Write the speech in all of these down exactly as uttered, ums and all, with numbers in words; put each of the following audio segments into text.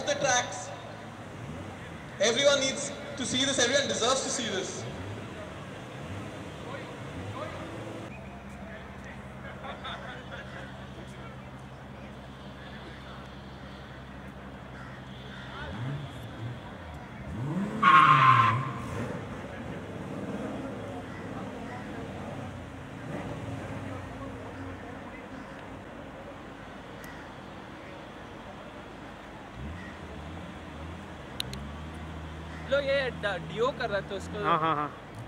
the tracks. Everyone needs to see this. Everyone deserves to see this. लोग ये do कर रहे थे उसको। हाँ हाँ हाँ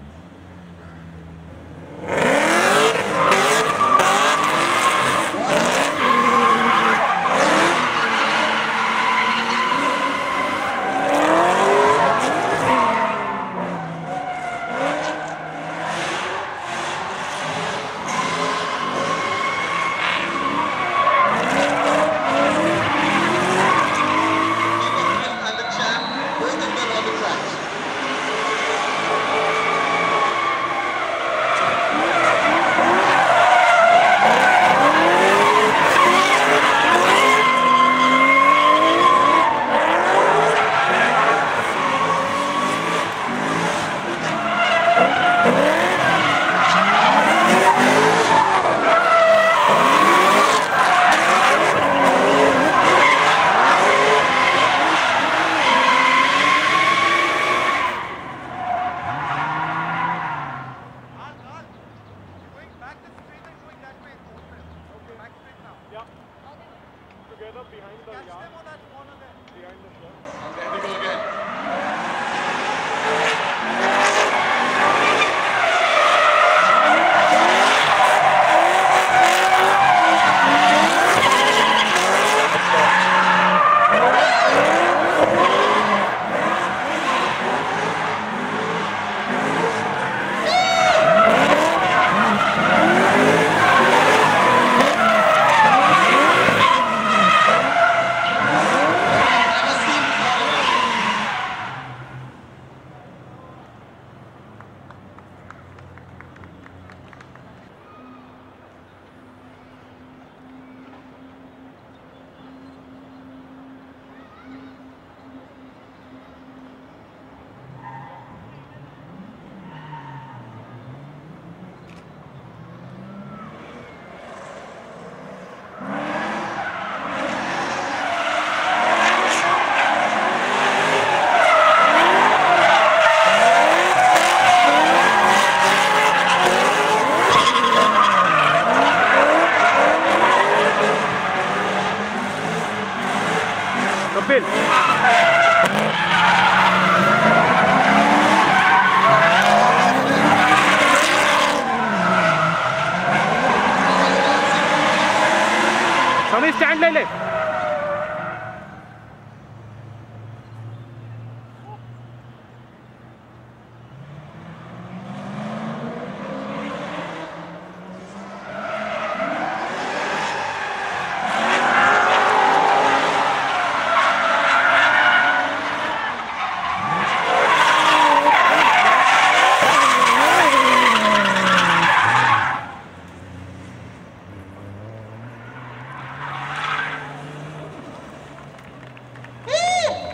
behind the yard. Behind the shop. Okay, we go again. Kapil. Sami stand ले ले.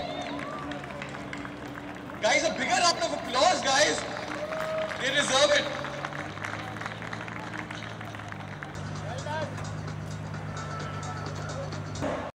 Guys, a bigger round of applause, guys. They deserve it.